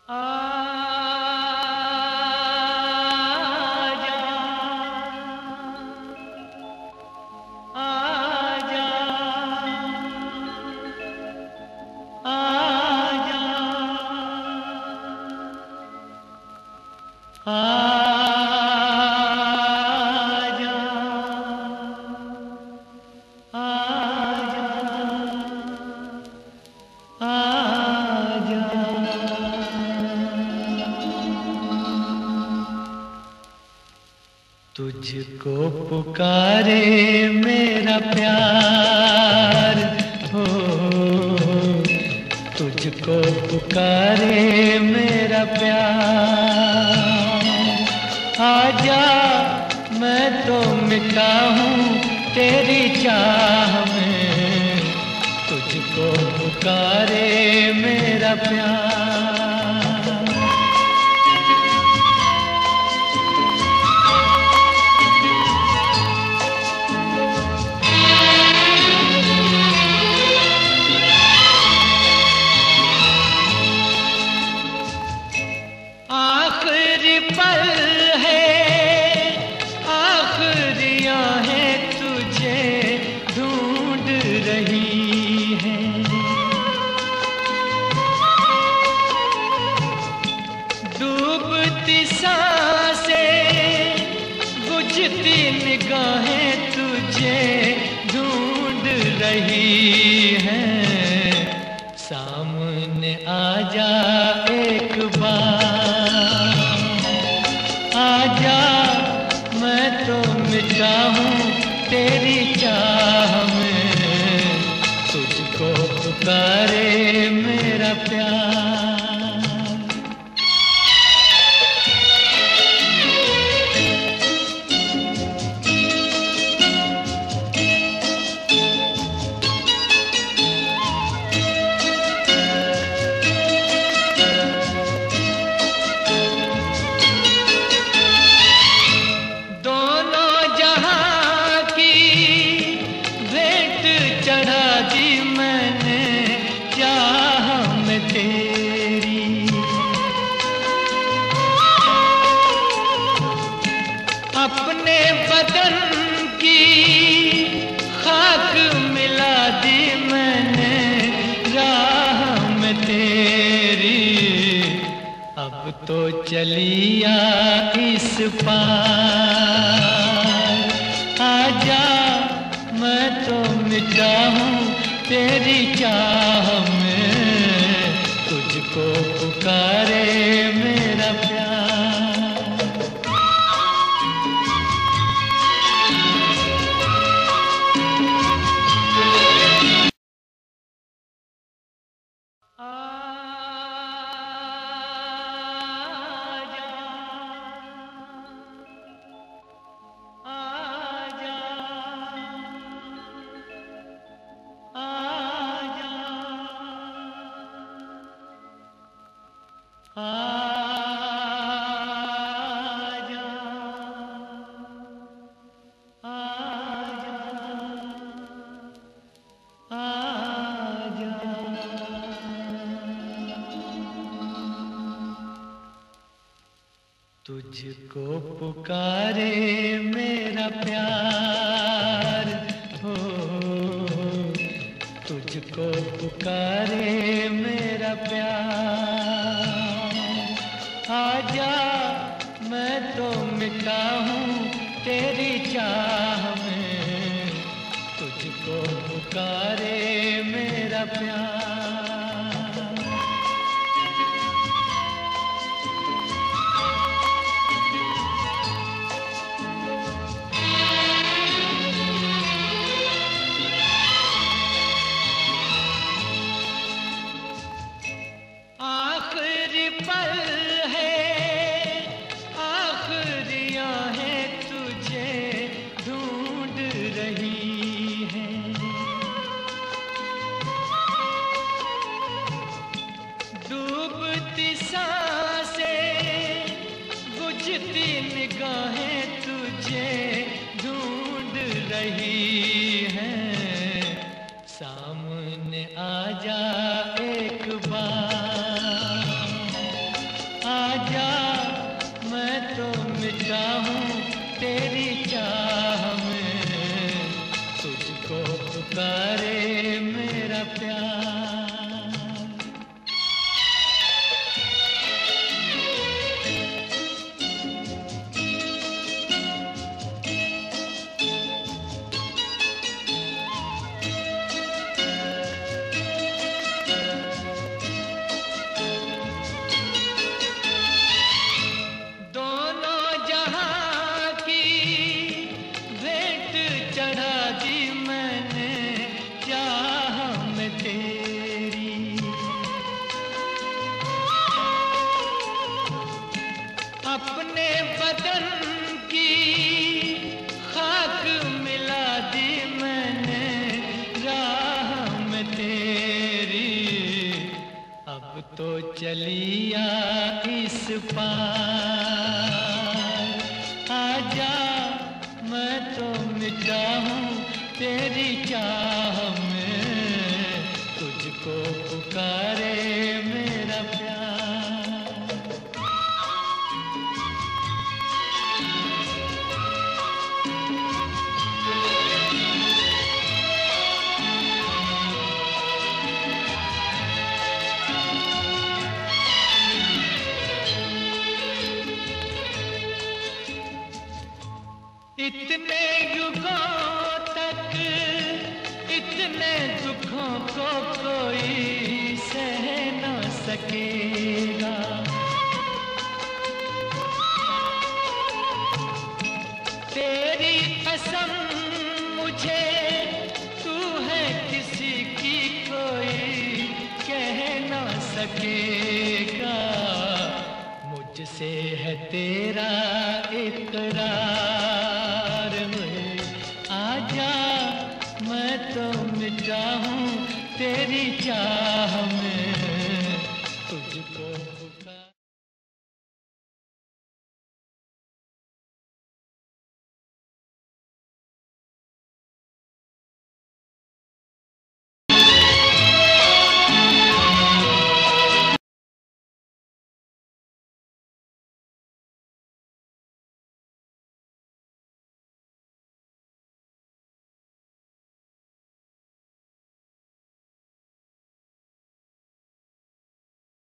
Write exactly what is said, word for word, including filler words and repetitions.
आजा आजा आजा आजा आजा तुझको पुकारे मेरा प्यार हो, तुझको पुकारे मेरा प्यार। आजा मैं तो मिटा हूँ तेरी चाह में, तुझको पुकारे मेरा प्यार। आखिरी पल है, आखिरी आहें तुझे ढूंढ रही हैं। डूबती सांसें, बुझती निगाहें तुझे ढूंढ रही हैं। सामने आजा एक बार, आजा मैं तो मिटा हूँ तेरी चाह में, तुझको पुकारे मेरा प्यार। चढ़ा दी मैंने चाह में तेरी, अपने बदन की खाक मिला दी मैंने राह में तेरी। अब तो चलिया इस पार, आजा मैं तो मिटा हूँ तेरी चाह में, तुझको पुकारे मेरा प्यार। आजा आजा आजा तुझको पुकारे मेरा प्यार हो, तुझको पुकारे मेरा प्यार। आजा मैं तो मिटा हूँ तेरी चाह में, तुझको पुकारे मेरा प्यार। आखिरी पल है, आखिरी आहें तुझे ढूंढ रही हैं। डूबती सांसें, बुझती निगाहें तुझे ढूंढ रही हैं। सामने आजा एक बार, आजा मैं तो मिटा हूँ तेरी चाह में, तुझको पुकारे मेरा प्यार। अपने बदन की खाक मिला दी मैंने राह में तेरी, अब तो चलिया इस पार। आजा मैं तो मिटा हूँ तेरी चाह में, तुझको पुकारे मेरा प्यार। इतने युगों तक इतने दुखों को कोई सह न सकेगा, तेरी कसम मुझे तू है किसी की कोई कह न सकेगा, मुझसे है तेरा इकरार। आजा मैं तो मिटा हूँ तेरी चाह में,